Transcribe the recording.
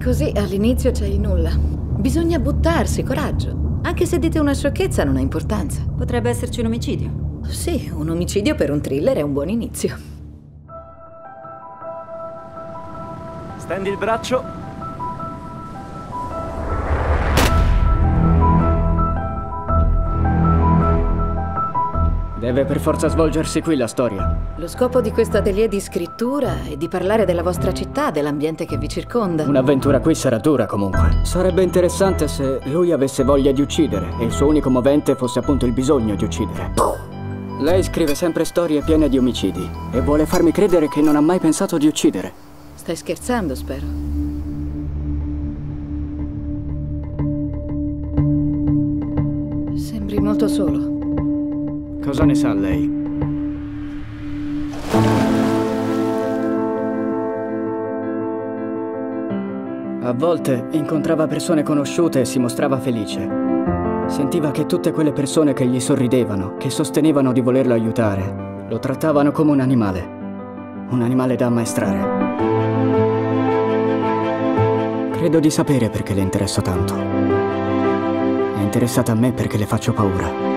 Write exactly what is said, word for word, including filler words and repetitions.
Così all'inizio c'è il nulla. Bisogna buttarsi, coraggio. Anche se dite una sciocchezza non ha importanza. Potrebbe esserci un omicidio. Sì, un omicidio per un thriller è un buon inizio. Stendi il braccio. Deve per forza svolgersi qui la storia. Lo scopo di questo atelier di scrittura è di parlare della vostra città, dell'ambiente che vi circonda. Un'avventura qui sarà dura comunque. Sarebbe interessante se lui avesse voglia di uccidere e il suo unico movente fosse appunto il bisogno di uccidere. Lei scrive sempre storie piene di omicidi e vuole farmi credere che non ha mai pensato di uccidere. Stai scherzando, spero. Sembri molto solo. Cosa ne sa lei? A volte incontrava persone conosciute e si mostrava felice. Sentiva che tutte quelle persone che gli sorridevano, che sostenevano di volerlo aiutare, lo trattavano come un animale. Un animale da ammaestrare. Credo di sapere perché le interesso tanto. È interessata a me perché le faccio paura.